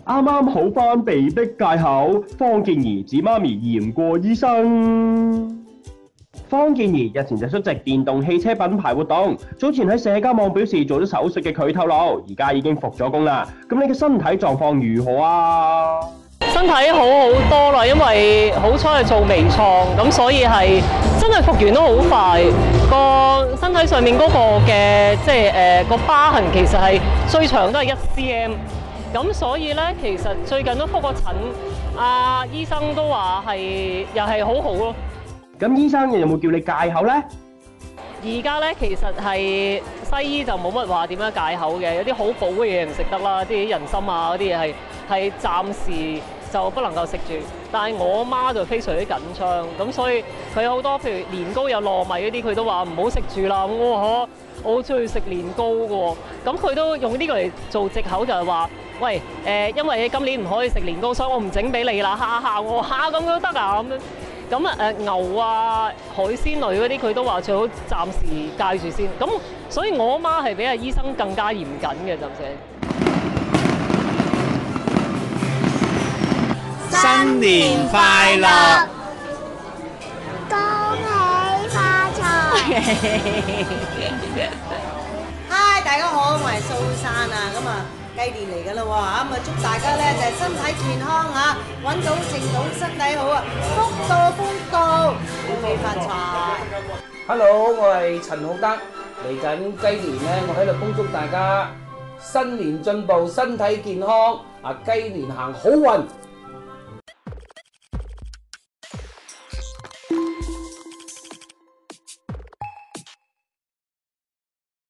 啱啱好翻被逼戒口，方健儀指媽咪嚴過醫生。方健儀日前就出席電動汽車品牌活動，早前喺社交網表示做咗手術嘅佢透露，而家已經復咗工啦。咁你嘅身體狀況如何啊？ 身體好好多啦，因為好彩係做微創，咁所以係真係復原得好快。個身體上面嗰個嘅個疤痕其實係最長都係1cm，咁所以咧其實最近都復過診，醫生都話係又係好好咯。 咁醫生有冇叫你戒口呢？ 而家咧其實係西醫就冇乜話點樣戒口嘅，有啲好補嘅嘢唔食得啦，啲人參啊嗰啲嘢係暫時就不能夠食住。但係我媽就非常之緊張，咁所以佢有好多譬如年糕有糯米嗰啲，佢都話唔好食住啦。我好中意食年糕嘅喎，咁佢都用呢個嚟做藉口，就係話：喂因為你今年唔可以食年糕，所以我唔整俾你啦，嚇我嚇咁都得啊咁樣。咁牛啊、海鮮類嗰啲，佢都話最好暫時戒住先。咁所以我媽係比阿醫生更加嚴謹嘅，暫時。 新年快樂！ 恭喜發財！ 嗨，大家好，我係蘇珊啊，咁啊雞年嚟㗎啦喎，咁啊祝大家咧就係身體健康啊，揾到食到身體好啊，福到福到，恭喜發財 Hello， 我係陳浩德，嚟緊雞年咧，我喺度恭祝大家新年進步，身體健康，雞年行好運，